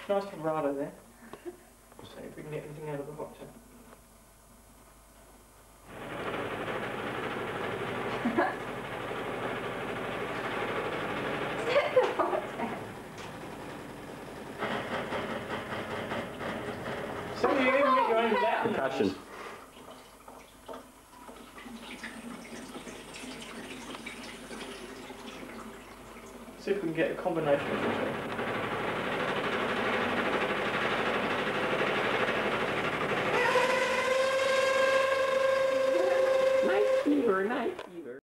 Nice vibrato there. Let's see if we can get anything out of the hot tub. So you even get your own down. Percussion. See if we can get a combination of the two. Night fever, night fever.